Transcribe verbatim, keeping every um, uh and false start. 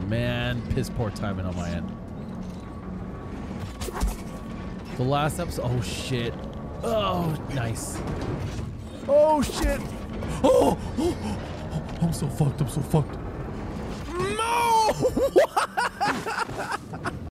man. Piss poor timing on my end. The last episode. Oh, shit. Oh, nice. Oh, shit. Oh, oh, oh, I'm so fucked. I'm so fucked. No! What?